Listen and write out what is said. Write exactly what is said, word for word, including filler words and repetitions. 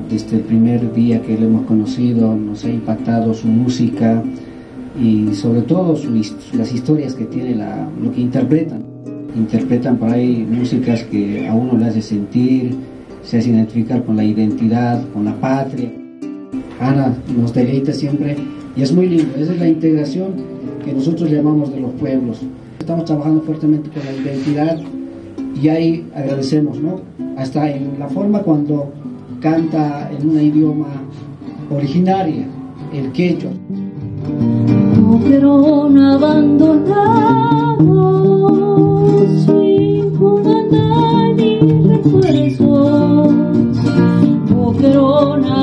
desde el primer día que lo hemos conocido, nos ha impactado su música y sobre todo su, las historias que tiene, la, lo que interpretan. Interpretan por ahí músicas que a uno le hace sentir, se hace identificar con la identidad, con la patria. Ana nos deleita siempre y es muy lindo. Esa es la integración que nosotros llamamos de los pueblos. Estamos trabajando fuertemente con la identidad y ahí agradecemos, ¿no? Hasta en la forma cuando canta en un idioma originaria, el quechua. Boquerón abandonado, sin comandar ni refuerzos. Boquerón